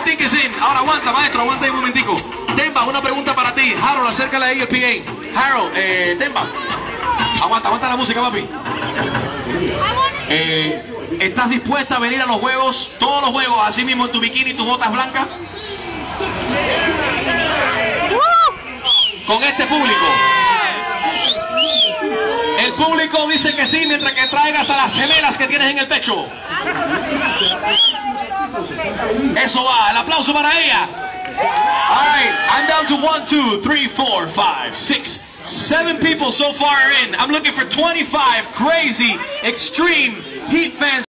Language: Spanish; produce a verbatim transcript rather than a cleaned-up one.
think it's in. Ahora aguanta, maestro, aguanta ahí un momentico. Temba, una pregunta para ti. Harold, acércale ahí el P A. Harold, eh, Temba. Aguanta, aguanta la música, papi. Eh, ¿Estás dispuesta a venir a los juegos, todos los juegos, así mismo en tu bikini y tus botas blancas? Con este público. El público dice que sí, mientras que traigas a las gemelas que tienes en el pecho. Eso va, el aplauso para ella. All right, I'm down to one, two, three, four, five, six, seven people so far in. I'm looking for twenty-five crazy, extreme Heat fans.